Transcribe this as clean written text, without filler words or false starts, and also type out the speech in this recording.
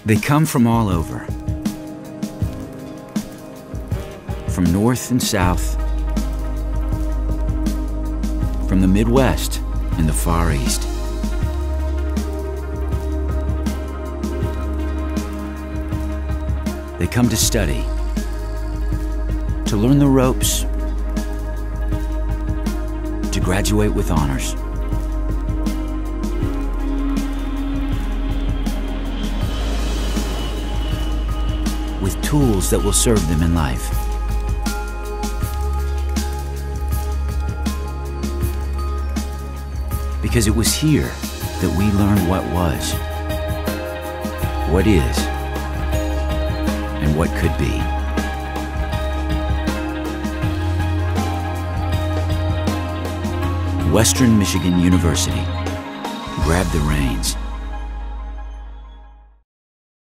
They come from all over, from north and south, from the Midwest and the Far East. They come to study, to learn the ropes, to graduate with honors. With tools that will serve them in life. Because it was here that we learned what was, what is, and what could be. Western Michigan University. Grab the reins.